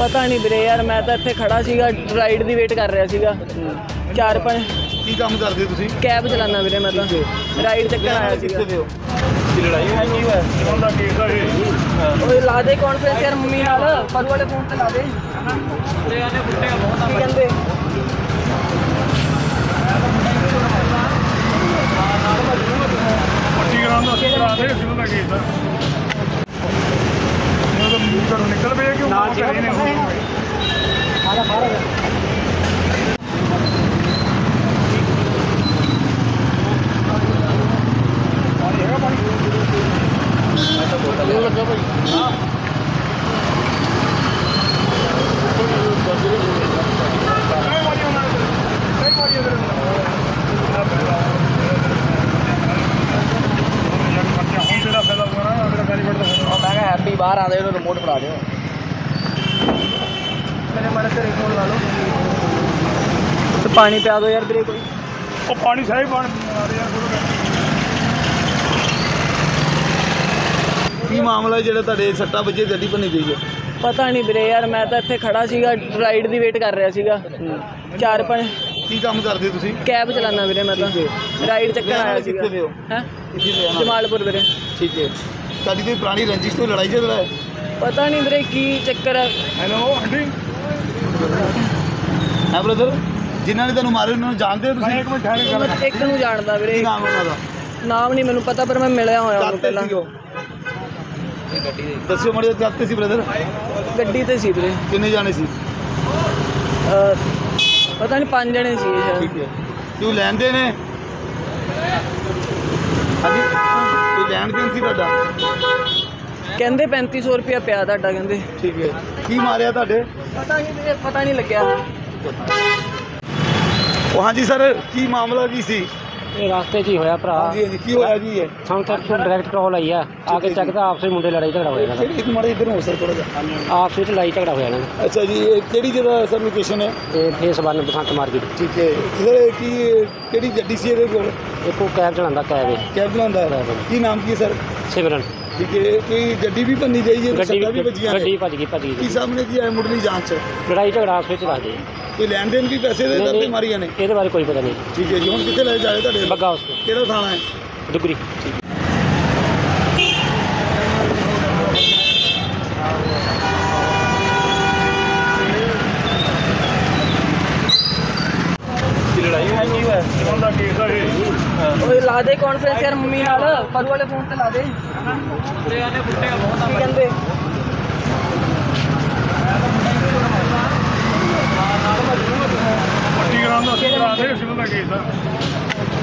ਪਤਾ ਨਹੀਂ ਵੀਰੇ ਯਾਰ, ਮੈਂ ਤਾਂ ਇੱਥੇ ਖੜਾ ਸੀਗਾ, ਰਾਈਡ ਦੀ ਵੇਟ ਕਰ ਰਿਹਾ ਸੀਗਾ। 4-5 ਕੀ ਕੰਮ ਕਰਦੇ ਤੁਸੀਂ? ਕੈਬ ਚਲਾਉਣਾ ਵੀਰੇ, ਮੈਂ ਤਾਂ ਰਾਈਡ ਚੱਕਣ ਆਇਆ ਸੀਗਾ। ਲੜਾਈ ਹੋਈ ਕੀ ਹੋਇਆ? ਕੌਣ ਦਾ ਕੇਸ ਆ ਇਹ? ਓਏ ਲਾ ਦੇ ਕਾਨਫਰੰਸ ਯਾਰ ਮੰਮੀ ਨਾਲ, ਪਰੂ ਵਾਲੇ ਫੋਨ ਤੇ ਲਾ ਦੇ। ਕੀ ਕਹਿੰਦੇ? ਪੱਟੀ ਕਰਾਉਣ ਦਾ ਕਰਾ ਦੇ, ਸਿਵਲ ਦਾ ਕੇਸ ਆ। ਘਰੋਂ ਨਿਕਲ ਪਏ ਕਿਉਂ? ਨਾ ਘਰੇ ਨੇ ਆਲਾ ਬਾਹਰ ਲੱਗਾ ਭਾਈ। ਮੈਂ ਕਿਹਾ ਹੈਪੀ ਬਾਹਰ ਆਉਂਦੇ ਉਹਨੂੰ ਰਿਮੋਟ ਫੜਾ ਦਿਓ। ਮੇਰੇ ਮਾੜੇ ਘਰੇ ਫੋਨ ਲਾ ਲਓ ਤੇ ਪਾਣੀ ਪਿਆ ਦਿਓ ਯਾਰ ਵੀਰੇ ਕੋਈ। ਉਹ ਪਾਣੀ ਸਹੀ ਪਾਣੀ ਯਾਰ। ਕੀ ਮਾਮਲਾ ਜਿਹੜਾ ਤੁਹਾਡੇ ਸੱਟਾਂ ਵੱਜੇ ਗੱਡੀ ਭੰਨੀ ਗਈ ਹੈ? ਪਤਾ ਨਹੀਂ ਵੀਰੇ ਯਾਰ, ਮੈਂ ਤਾਂ ਇੱਥੇ ਖੜਾ ਸੀਗਾ, ਰਾਈਡ ਦੀ ਵੇਟ ਕਰ ਰਿਹਾ ਸੀਗਾ। 4-5 ਕੀ ਕੰਮ ਕਰਦੇ ਤੁਸੀਂ? ਕੈਬ ਚਲਾਉਣਾ ਵੀਰੇ, ਮੈਂ ਤਾਂ ਰਾਈਡ ਚੱਕਣ ਆਇਆ ਸੀਗਾ। ਕਿੱਥੇ ਦੇ ਹੋ? ਹੈਂ? ਕਿੱਥੇ ਦੇ ਆਣਾ? ਜਮਾਲਪੁਰ ਵੀਰੇ। ਠੀਕ ਹੈ। ਤੁਹਾਡੀ ਕੋਈ ਪੁਰਾਣੀ ਰੰਜਿਸ਼ ਤੋਂ ਲੜਾਈ ਝਗੜਾ ਹੈ? ਪਤਾ ਨਹੀਂ ਵੀਰੇ ਕੀ ਚੱਕਰ ਹੈ। Hello aunty. ਹਾਂ ਬ੍ਰਦਰ, ਜਿਨ੍ਹਾਂ ਨੇ ਤੁਹਾਨੂੰ ਮਾਰੇ ਉਹਨਾਂ ਨੂੰ ਜਾਣਦੇ ਹੋ ਤੁਸੀਂ? ਇੱਕ ਮਿੰਟ ਠਹਿਰ ਕੇ ਮੈਂ ਇੱਕ ਨੂੰ ਜਾਣਦਾ ਵੀਰੇ। ਕੀ ਨਾਮ ਉਹਨਾਂ ਦਾ? ਨਾਮ ਨਹੀਂ ਮੈਨੂੰ ਪਤਾ, ਪਰ ਮੈਂ ਮਿਲਿਆ ਹੋਇਆ ਉਹਨੂੰ ਪਹਿਲਾਂ। ਦੱਸਿਓ ਮਾੜੇ ਜਾਤੇ ਸੀ ਬ੍ਰਦਰ? ਗੱਡੀ ਤੇ ਸੀ ਵੀਰੇ। ਕਿੰਨੇ ਜਾਣੇ ਸੀ? ਪਤਾ ਨਹੀਂ 5 ਜਣੇ ਸੀ ਸ਼ਾਇਦ। ਠੀਕ ਹੈ। ਤੂੰ ਲੈਂਦੇ ਨੇ? ਹਾਂਜੀ, ਕੋਈ ਲੈਣ ਦੇਣ ਸੀ ਤੁਹਾਡਾ? ਕਹਿੰਦੇ 3500 ਰੁਪਇਆ ਪਿਆ ਤੁਹਾਡਾ, ਕਹਿੰਦੇ। ਠੀਕ ਹੈ। ਕੀ ਮਾਰਿਆ ਤੁਹਾਡੇ? ਪਤਾ ਨਹੀਂ ਵੀਰੇ, ਪਤਾ ਨਹੀਂ ਲੱਗਿਆ। ਉਹ ਹਾਂਜੀ ਸਰ, ਕੀ ਮਾਮਲਾ ਕੀ ਸੀ? ਇਹ ਰਸਤੇ 'ਚ ਹੀ ਹੋਇਆ ਭਰਾ। ਹਾਂਜੀ ਹਾਂਜੀ, ਕੀ ਹੋਇਆ ਜੀ? ਸਾਨੂੰ ਤਾਂ ਡਾਇਰੈਕਟ ਕਾਲ ਆਈ ਆ ਕੇ ਚੱਕਦਾ ਆਪਸੇ ਮੁੰਡੇ ਲੜਾਈ ਝਗੜਾ ਹੋਇਆ ਇਹਨਾਂ ਇੱਕ ਮਾੜੇ ਇੱਧਰ ਹੋ ਸਰ ਥੋੜਾ ਜਿਹਾ। ਦਾ। ਆਪਸ ਵਿੱਚ ਲੜਾਈ ਝਗੜਾ ਹੋਇਆ ਇਹਨਾਂ ਦਾ। ਅੱਛਾ ਜੀ, ਇਹ ਕਿਹੜੀ ਜਗ੍ਹਾ ਸਰ ਲੋਕੇਸ਼ਨ ਹੈ? ਤੇ ਫੇਸ 1 ਬਸੰਤ ਮਾਰਕੀਟ। ਠੀਕ ਹੈ ਸਰ, ਕੀ ਕਿਹੜੀ ਗੱਡੀ ਸੀ ਇਹਦੇ ਕੋਲ? ਇੱਕੋ ਕੈਬ ਚਲਾਉਂਦਾ, ਕੈਬ ਹੈ। ਕੈਬ ਚਲਾਉਂਦਾ ਹੈ। ਕੀ ਨਾਮ ਕੀ ਹੈ ਸਰ? ਸਿਮਰਨ। ਠੀਕ ਹੈ। ਕੋਈ ਗੱਡੀ ਵੀ ਭੰਨੀ ਗਈ ਹੈ? ਸੱਟਾਂ ਵੀ ਵੱਜੀਆਂ ਨੇ? ਗੱਡੀ ਭੱਜ ਗਈ ਕੀ ਸਾਹਮਣੇ ਕੀ ਹੈ ਮੁੱਢਲੀ ਜਾਂਚ? ਲੜਾਈ ਝਗੜਾ ਆਪਸ ਵਿੱਚ ਦੱਸਦੇ। ਕੋਈ ਲੈਣ ਦੇਣ ਵੀ ਪੈਸੇ ਦੇ ਦਰ ਤੇ ਮਾਰੀਆਂ ਨੇ? ਇਹਦੇ ਬਾਰੇ ਕੋਈ ਪਤਾ ਨਹੀਂ। ਠੀਕ ਹੈ ਜੀ। ਹੁਣ ਕਿੱਥੇ ਲੈ ਜਾਏ ਤੁਹਾਡੇ? ਬੱਗਾ ਉਸ ਤੋਂ ਕਿਹੜਾ ਥਾਣਾ ਹੈ? ਦੁਗਰੀ। ਲੜਾਈ ਹੋਈ ਕੀ ਹੋਇਆ? ਕੌਣ ਦਾ ਕੇਸ ਆ ਇਹ? ਓਏ ਲਾ ਦੇ ਕਾਨਫਰੰਸ ਯਾਰ ਮੰਮੀ ਨਾਲ, ਪਰੂ ਵਾਲੇ ਫੋਨ ਤੇ ਲਾ ਦੇ। ਕੀ ਕਹਿੰਦੇ? ਪੱਟੀ ਕਰਾਉਣ ਦਾ ਕਰਾ ਦੇ, ਸਿਵਲ ਦਾ ਕੇਸ ਆ।